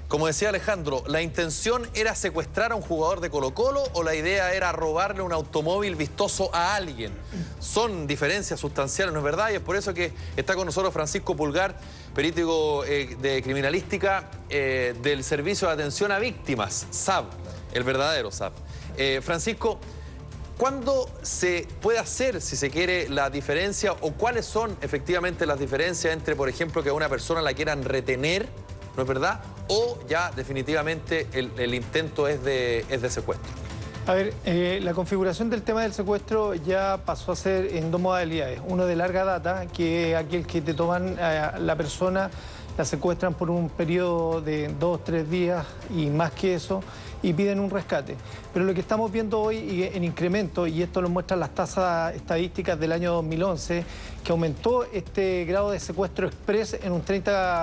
Como decía Alejandro, ¿la intención era secuestrar a un jugador de Colo-Colo o la idea era robarle un automóvil vistoso a alguien? Son diferencias sustanciales, ¿no es verdad? Y es por eso que está con nosotros Francisco Pulgar, perito de criminalística del Servicio de Atención a Víctimas, SAV, el verdadero SAV. Francisco, ¿cuándo se puede hacer, si se quiere, la diferencia o cuáles son efectivamente las diferencias entre, por ejemplo, que a una persona la quieran retener, ¿no es verdad? O ya definitivamente el intento es de secuestro. A ver, la configuración del tema del secuestro ya pasó a ser en dos modalidades. Uno de larga data, que es aquel que te toman a la persona, la secuestran por un periodo de 2 o 3 días y más que eso, y piden un rescate. Pero lo que estamos viendo hoy en incremento, y esto lo muestran las tasas estadísticas del año 2011, que aumentó este grado de secuestro express en un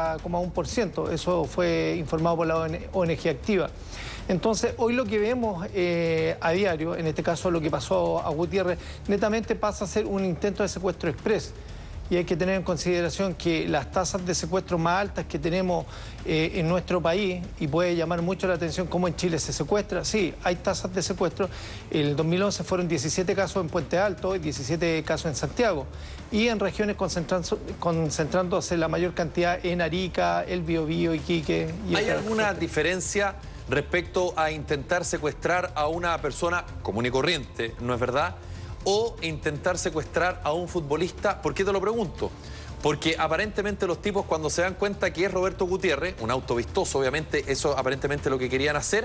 30,1%. Eso fue informado por la ONG Activa. Entonces, hoy lo que vemos a diario, en este caso lo que pasó a Gutiérrez, netamente pasa a ser un intento de secuestro express. Y hay que tener en consideración que las tasas de secuestro más altas que tenemos en nuestro país, y puede llamar mucho la atención cómo en Chile se secuestra, sí, hay tasas de secuestro. En el 2011 fueron 17 casos en Puente Alto y 17 casos en Santiago. Y en regiones concentrándose la mayor cantidad en Arica, El Biobío, Iquique. ¿Hay alguna diferencia respecto a intentar secuestrar a una persona común y corriente, no es verdad? O intentar secuestrar a un futbolista. ¿Por qué te lo pregunto? Porque aparentemente los tipos, cuando se dan cuenta que es Roberto Gutiérrez, un auto vistoso, obviamente, eso aparentemente lo que querían hacer,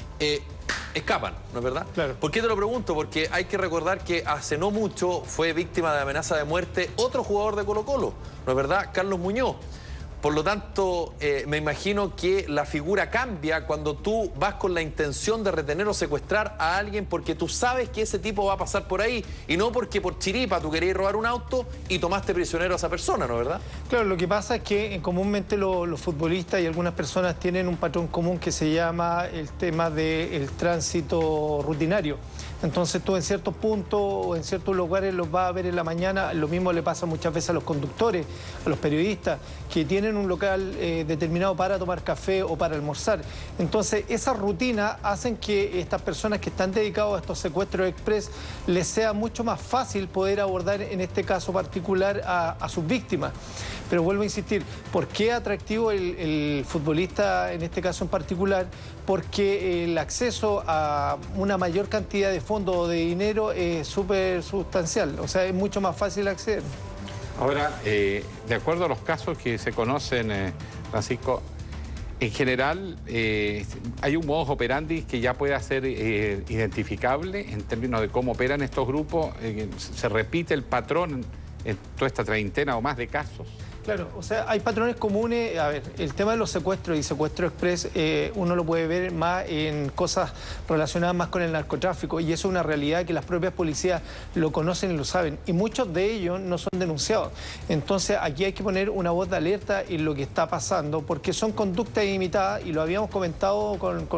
escapan, ¿no es verdad? Claro. ¿Por qué te lo pregunto? Porque hay que recordar que hace no mucho fue víctima de amenaza de muerte otro jugador de Colo-Colo, ¿no es verdad? Carlos Muñoz. Por lo tanto, me imagino que la figura cambia cuando tú vas con la intención de retener o secuestrar a alguien porque tú sabes que ese tipo va a pasar por ahí y no porque por chiripa tú querías robar un auto y tomaste prisionero a esa persona, ¿no es verdad? Claro, lo que pasa es que comúnmente los futbolistas y algunas personas tienen un patrón común que se llama el tema del tránsito rutinario. Entonces tú en ciertos puntos o en ciertos lugares los vas a ver en la mañana. Lo mismo le pasa muchas veces a los conductores, a los periodistas, que tienen un local determinado para tomar café o para almorzar. Entonces esas rutinas hacen que estas personas que están dedicadas a estos secuestros express les sea mucho más fácil poder abordar en este caso particular a sus víctimas. Pero vuelvo a insistir, ¿por qué atractivo el futbolista en este caso en particular? Porque el acceso a una mayor cantidad de fondos o de dinero es súper sustancial, o sea, es mucho más fácil acceder. Ahora, de acuerdo a los casos que se conocen, Francisco, en general hay un modus operandi que ya pueda ser identificable en términos de cómo operan estos grupos. Se repite el patrón en toda esta treintena o más de casos. Claro, o sea, hay patrones comunes. A ver, el tema de los secuestros y secuestro express, uno lo puede ver más en cosas relacionadas más con el narcotráfico, y eso es una realidad que las propias policías lo conocen y lo saben, y muchos de ellos no son denunciados. Entonces aquí hay que poner una voz de alerta en lo que está pasando, porque son conductas imitadas, y lo habíamos comentado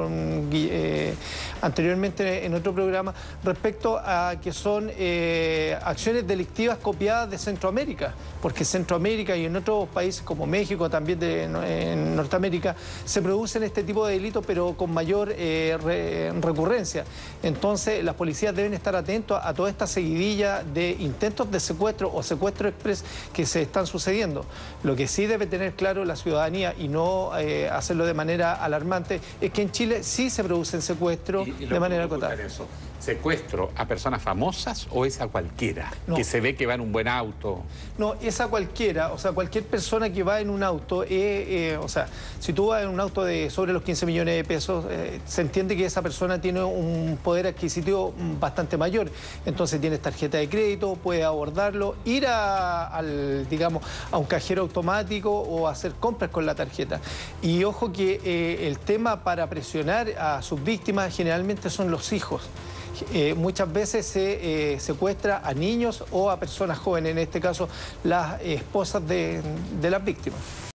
anteriormente en otro programa, respecto a que son acciones delictivas copiadas de Centroamérica, porque Centroamérica y en otros países como México, también en Norteamérica, se producen este tipo de delitos, pero con mayor recurrencia. Entonces, las policías deben estar atentos a toda esta seguidilla de intentos de secuestro o secuestro express que se están sucediendo. Lo que sí debe tener claro la ciudadanía, y no hacerlo de manera alarmante, es que en Chile sí se producen secuestros de manera acotada. ¿Secuestro a personas famosas o es a cualquiera? No. Que se ve que va en un buen auto. No, es a cualquiera, o sea, cualquier persona que va en un auto, o sea, si tú vas en un auto de sobre los 15 millones de pesos, se entiende que esa persona tiene un poder adquisitivo bastante mayor. Entonces tienes tarjeta de crédito, puede abordarlo, ir digamos, a un cajero automático o hacer compras con la tarjeta. Y ojo que el tema para presionar a sus víctimas generalmente son los hijos. Muchas veces se secuestra a niños o a personas jóvenes, en este caso las esposas de las víctimas.